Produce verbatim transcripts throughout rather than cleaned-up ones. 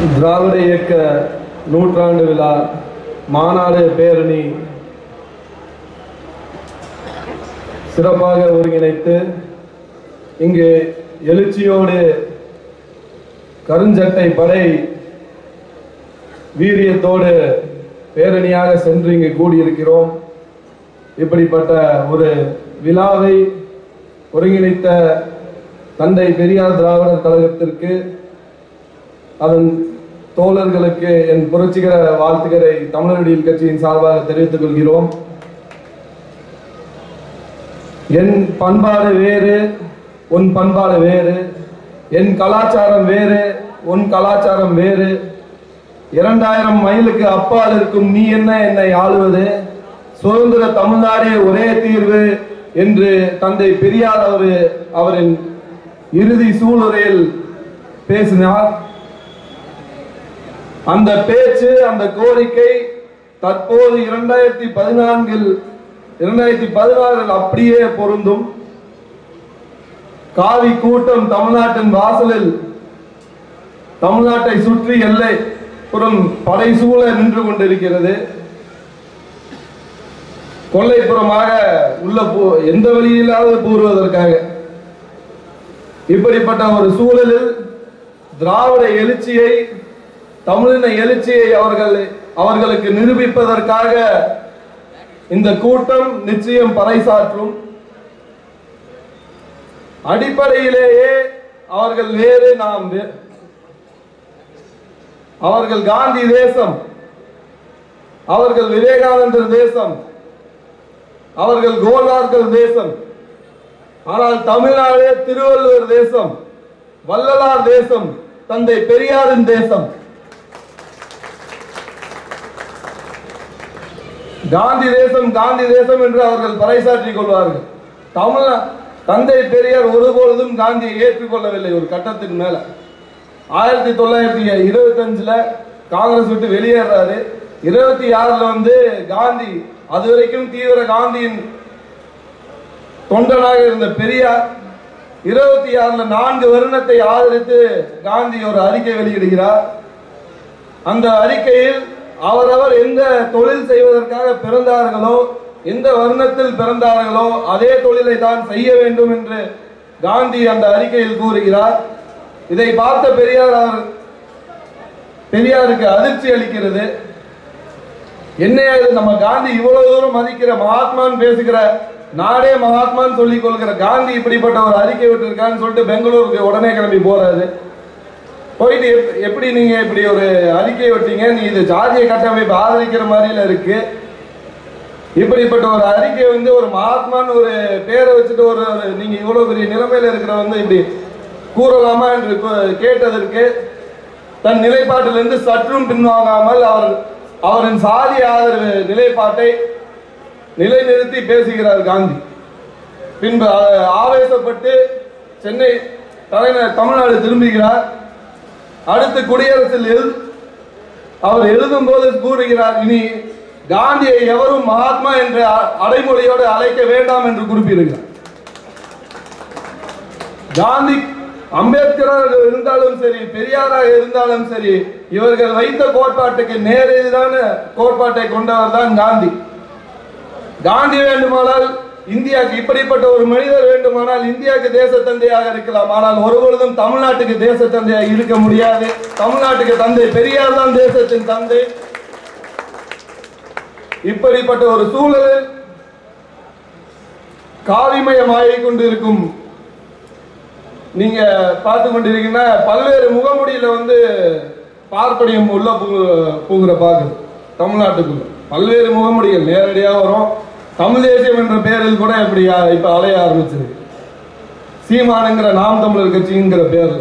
திராவிட இயக்க நூற்றாண்டு விழா மாநாடு பேரணி சிறப்பாக ஒருங்கிணைத்து இங்கு எழுச்சியோடு கருஞ்சட்டை படை வீரியத்தோடு பேரணியாக சென்று இங்கு கூடியிருக்கிறோம். இப்படிப்பட்ட ஒரு விழாவை ஒருங்கிணைத்த தந்தை பெரியார் திராவிடர் கழகத்திற்கு அதன் தோழர்களுக்கு என் புரட்சிகர வாழ்த்துக்களை தமிழர் விடியல் கட்சியின் சார்பாக தெரிவித்துக் கொள்கிறோம். என் பண்பாடு வேறு, உன் பண்பாடு வேறு, என் கலாச்சாரம் வேறு, உன் கலாச்சாரம் வேறு, இரண்டாயிரம் மைலுக்கு அப்பால் இருக்கும் நீ என்ன என்னை ஆளுவது, சுதந்திர தமிழ்நாடே ஒரே தீர்வு என்று தந்தை பெரியார் அவர் அவரின் இறுதி சூளுரையில் பேசினார். அந்த பேச்சு, அந்த கோரிக்கை தற்போது இரண்டாயிரத்தி பதினான்கில் இரண்டாயிரத்தி பதினாறில் அப்படியே பொருந்தும். காவி கூட்டம் தமிழ்நாட்டின் வாசலில் தமிழ்நாட்டை சுற்றி எல்லை புறம் படை சூழ நின்று கொண்டிருக்கிறது. கொல்லைப்புறமாக உள்ள எந்த வழியிலாவது கூறுவதற்காக இப்படிப்பட்ட ஒரு சூழலில் திராவிட எழுச்சியை, தமிழின எழுச்சியை அவர்கள் அவர்களுக்கு நிரூபிப்பதற்காக இந்த கூட்டம் நிச்சயம் பறைசாற்றும். அடிப்படையிலேயே அவர்கள் வேறு, நாம் அவர்கள் காந்தி தேசம், அவர்கள் விவேகானந்தர் தேசம், அவர்கள் கோல்வார்கர் தேசம். ஆனால் தமிழ்நாடு திருவள்ளுவர் தேசம், வள்ளலார் தேசம், தந்தை பெரியாரின் தேசம். காந்தி தேசம் காந்தி தேசம் என்று அவர்கள் பறைசாற்றிக் கொள்வார்கள். தமிழ் தந்தை பெரியார் ஒருபொழுதும் காந்தியை ஏற்றுக்கொள்ளவில்லை. ஒரு கட்டத்துக்கு மேல ஆயிரத்தி தொள்ளாயிரத்தி இருபத்தி அஞ்சுல காங்கிரஸ் விட்டு வெளியேறாரு. இருபத்தி ஆறுல வந்து காந்தி, அது வரைக்கும் தீவிர காந்தியின் தொண்டனாக இருந்த பெரியார் இருபத்தி ஆறுல நான்கு வருடத்தை ஆதரித்து காந்தி ஒரு அறிக்கை வெளியிடுகிறார். அந்த அறிக்கையில் அவரவர் எந்த தொழில் செய்வதற்காக பிறந்தார்களோ, எந்த வருணத்தில் பிறந்தார்களோ அதே தொழிலை தான் செய்ய வேண்டும் என்று காந்தி அந்த அறிக்கையில் கூறுகிறார். இதை பார்த்த பெரியார் அவர் பெரியாருக்கு அதிர்ச்சி அளிக்கிறது. என்ன நம்ம காந்தி இவ்வளவு தூரம் மதிக்கிற மகாத்மான் பேசுகிற நாடே மகாத்மான் சொல்லிக் கொள்கிற காந்தி இப்படிப்பட்ட ஒரு அறிக்கை விட்டுருக்கான்னு சொல்லிட்டு பெங்களூருக்கு உடனே கிளம்பி போறாரு. போயிட்டு எப்படி நீங்க இப்படி ஒரு அறிக்கை விட்டீங்க, நீ இது ஜாதிய கட்டமைப்பு ஆதரிக்கிற மாதிரில இருக்கு, இப்படிப்பட்ட ஒரு அறிக்கை வந்து ஒரு மகாத்மான்னு ஒரு பேரை வச்சுட்டு ஒரு நீங்க இவ்வளவு பெரிய நிலைமையில இருக்கிற வந்து இப்படி கூறலாமா என்று கேட்டதற்கு தன் நிலைப்பாட்டிலிருந்து சற்றும் பின்வாங்காமல் அவர் அவரின் சாதி ஆதரவு நிலைப்பாட்டை நிலைநிறுத்தி பேசுகிறார் காந்தி. பின்பு ஆவேசப்பட்டு சென்னை தலைநகர் தமிழ்நாடு திரும்புகிறார். அடுத்து குடியரசில் எழு அவர் எழுதும் போது கூறுகிறார், இனி காந்தியை எவரும் மகாத்மா என்ற அடைமொழியோடு அழைக்க வேண்டாம் என்று குறிப்பிடுகிறார். காந்தி அம்பேத்கராக இருந்தாலும் சரி, பெரியாராக இருந்தாலும் சரி, இவர்கள் வைத்த கோட்பாட்டுக்கு நேர் எதிரான கோட்பாட்டை கொண்டவர் தான் காந்தி. காந்தி வேண்டுமானால் இந்தியாவுக்கு, இப்படிப்பட்ட ஒரு மனிதர் வேண்டுமானால் இந்தியாவுக்கு தேச தந்தையாக இருக்கலாம். ஆனால் ஒருபொழுதும் தமிழ்நாட்டுக்கு தேச தந்தையாக இருக்க முடியாது. தமிழ்நாட்டுக்கு தந்தை பெரியார் தான் தேசத்தின் தந்தை. இப்படிப்பட்ட ஒரு சூழலில் காவிமயமாகிக் கொண்டிருக்கும் நீங்க பார்த்து கொண்டிருக்கீங்கன்னா பல்வேறு முகமுடியில வந்து பார்ப்பனியம் உள்ள பூங்குற பாக்குது. தமிழ்நாட்டுக்குள்ள பல்வேறு முகமுடிகள் நேரடியாக வரும். தமிழ் தேசியம் என்ற பெயரில் கூட இப்படி இப்ப அலைய ஆரம்பிச்சிருக்கு. சீமானுங்கிற நாம் தமிழர் கட்சிங்கிற பேர்ல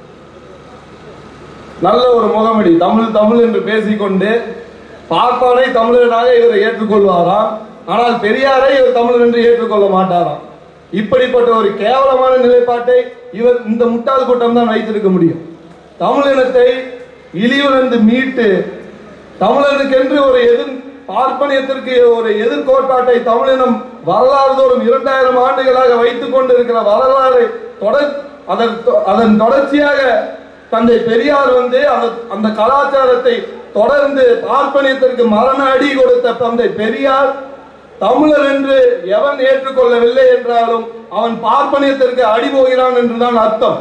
நல்ல ஒரு முகமுடி, தமிழ் தமிழ் என்று பேசிக்கொண்டு பார்ப்பானை தமிழனாக இவரை ஏற்றுக்கொள்வாராம். ஆனால் பெரியாரை இவர் தமிழர் என்று ஏற்றுக்கொள்ள மாட்டாராம். இப்படிப்பட்ட ஒரு கேவலமான நிலைப்பாட்டை இவர் இந்த முட்டாள் கூட்டம் தான் வைத்திருக்க முடியும். தமிழினத்தை இழிவுணர்ந்து மீட்டு தமிழனுக்கென்று ஒரு எதிர் பார்ப்பனியத்திற்கு ஒரு எதிர்கோட்பாட்டை தமிழினம் வரலாறு தோறும் இரண்டாயிரம் ஆண்டுகளாக வைத்துக் கொண்டிருக்கிற வரலாறை தொடர் அதன் அதன் தொடர்ச்சியாக தந்தை பெரியார் வந்து அந்த அந்த கலாச்சாரத்தை தொடர்ந்து பார்ப்பனியத்திற்கு மரண அடி கொடுத்த தந்தை பெரியார் தமிழர் என்று எவன் ஏற்றுக்கொள்ளவில்லை என்றாலும் அவன் பார்ப்பனியத்திற்கு அடி போகிறான் என்றுதான் அர்த்தம்.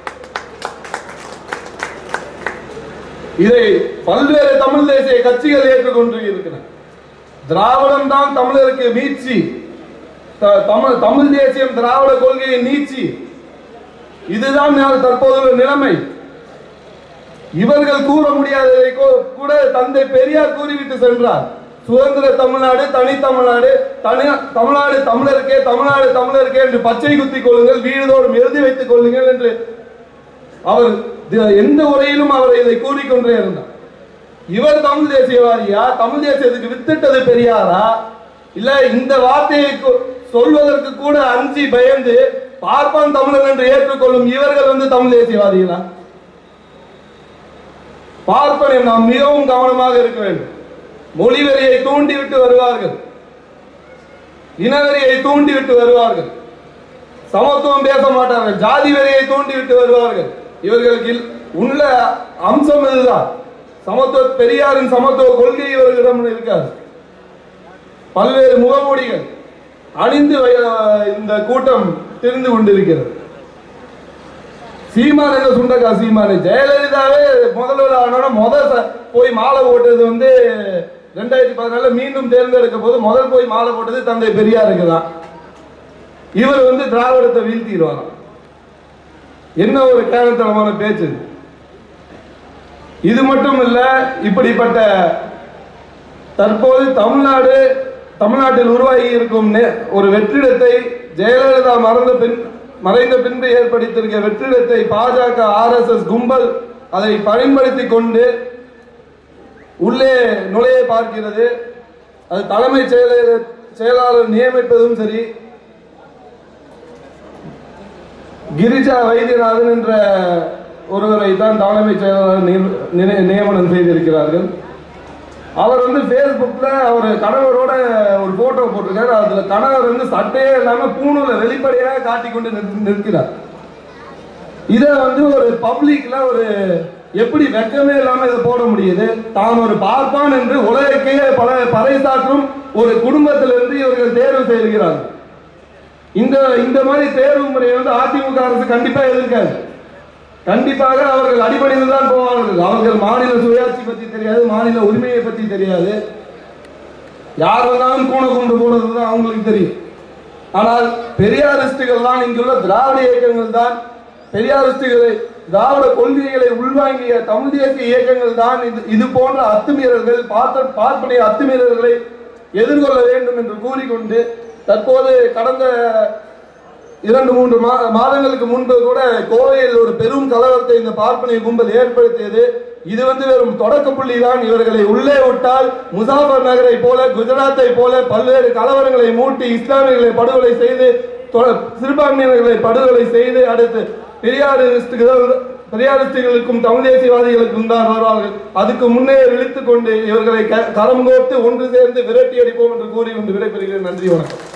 இதை பல்வேறு தமிழ் தேசிய கட்சிகள் ஏற்றுக்கொண்டு இருக்கிறன. திராவிடம் தான் தமிழருக்கு மீட்சி, தமிழ் தமிழ் தேசியம் திராவிட கொள்கையை நீச்சி, இதுதான் தற்போதுள்ள நிலைமை. இவர்கள் கூற முடியாததை கூட தந்தை பெரியார் கூறிவிட்டு சென்றார். சுதந்திர தமிழ்நாடு, தனி தமிழ்நாடு, தனி தமிழ்நாடு தமிழருக்கே, தமிழ்நாடு தமிழருக்கே என்று பச்சை குத்திக் கொள்ளுங்கள், வீடுதோறும் எழுதி வைத்துக் கொள்ளுங்கள் என்று அவர் எந்த உரையிலும் அவர் இதை கூறிக்கொண்டே இருந்தார். இவர் தமிழ் தேசியவாதியா, தமிழ் தேசியத்துக்கு வித்திட்டது பெரியாரா, இல்ல இந்த வார்த்தையை சொல்வதற்கு கூட அஞ்சி பயந்து பார்ப்பான் தமிழர் என்று ஏற்றுக்கொள்ளும் இவர்கள் வந்து தமிழ் தேசியவாதிகளா? பார்ப்பனை நாம் மிகவும் கவனமாக இருக்க வேண்டும். மொழிவெறியை தூண்டிவிட்டு வருவார்கள், இனவெறியை தூண்டிவிட்டு வருவார்கள், சமத்துவம் பேச மாட்டார்கள், ஜாதி வெறியை தூண்டிவிட்டு வருவார்கள். இவர்களுக்கு உள்ள அம்சம் இதுதான். சமத்துவ பெரியாரின் சமத்துவ கொள்கை இவர்களிடம் இருக்காது. பல்வேறு முகமூடிகள் அணிந்து இந்த கூட்டம் தெரிந்து கொண்டிருக்கிறது. சீமான் என்ற சுண்டக்கா சீமானு ஜெயலலிதாவே முதல்வர் ஆனா முதல் போய் மாலை போட்டது வந்து ரெண்டாயிரத்தி பதினாலுல மீண்டும் தேர்ந்தெடுக்க போது முதல் போய் மாலை போட்டது தந்தை பெரியாருக்கு தான். இவர் வந்து திராவிடத்தை வீழ்த்திடுவாங்க. என்ன ஒரு கேவலத்தனமான பேச்சு! இது மட்டும் இல்ல, இப்படிப்பட்ட தற்போது தமிழ்நாடு தமிழ்நாட்டில் உருவாகி இருக்கும் ஒரு வெற்றிடத்தை ஜெயலலிதா மறந்த பின் மறைந்த பின்பு ஏற்படுத்தியிருக்க வெற்றிடத்தை பாஜக ஆர் எஸ் எஸ் கும்பல் அதை பயன்படுத்தி கொண்டு உள்ளே நுழைய பார்க்கிறது. அது தலைமை செயலர் செயலாளர் நியமிப்பதும் சரி, கிரிஜா வைத்தியநாதன் என்ற ஒருவரை தான் தலைமை செயலாளர் நியமனம் செய்திருக்கிறார்கள். அவர் வந்து பேஸ்புக்ல அவர் கணவரோட ஒரு போட்டோ போட்டிருக்காரு. அதுல கணவர் வந்து சட்டையே இல்லாம பூணூல வெளிப்படையாக காட்டிக்கொண்டு நிற்கிறார். இத வந்து ஒரு பப்ளிக்ல ஒரு எப்படி வெக்கமே இல்லாம இதை போட முடியுது? தான் ஒரு பார்ப்பான் என்று உலகக்கே பல பறைசாற்றும் ஒரு குடும்பத்திலிருந்து இவர்கள் தேர்வு செய்கிறார்கள். இந்த இந்த மாதிரி தேர்வு முறையை வந்து அதிமுக அரசு கண்டிப்பா எதிர்க்காது. கண்டிப்பாக அவர்கள் அடிபணிந்துதான் போவார்கள். அவர்கள் மாநில சுயாட்சி பத்தி தெரியாது, மாநில உரிமையை பத்தி தெரியாது. யார் வந்தாலும் கூண கொண்டு போனதுதான் அவங்களுக்கு தெரியும். ஆனால் பெரியாரிஸ்டுகள் தான், இங்குள்ள திராவிட இயக்கங்கள் தான், பெரியாரிஸ்டுகளை திராவிட கொள்கைகளை உள்வாங்கிய தமிழ் தேசிய இயக்கங்கள் தான் இது இது போன்ற அத்துமீறல்கள் பார்த்த பார்ப்பனைய அத்துமீறல்களை எதிர்கொள்ள வேண்டும் என்று கூறிக்கொண்டு தற்போது கடந்த இரண்டு மூன்று மாதங்களுக்கு முன்பு கூட கோவையில் ஒரு பெரும் கலவரத்தை இந்த பார்ப்பனை கும்பல் ஏற்படுத்தியது. இது வந்து வெறும் தொடக்க புள்ளி தான். இவர்களை உள்ளே விட்டால் முசாஃபர் நகரை போல, குஜராத்தை போல பல்வேறு கலவரங்களை மூட்டி இஸ்லாமியர்களை படுகொலை செய்து, சிறுபான்மையினர்களை படுகொலை செய்து, அடுத்து பெரியாரிஸ்டுகள் பெரியாரிஸ்டுகளுக்கும் தமிழ் தேசியவாதிகளுக்கும் தான் வருவார்கள். அதுக்கு முன்னே விழித்துக் கொண்டு இவர்களை கரம் கோர்த்து ஒன்று சேர்ந்து விரட்டி அடிப்போம் என்று கூறி கொண்டு விடைபெறுகிறேன். நன்றி, வணக்கம்.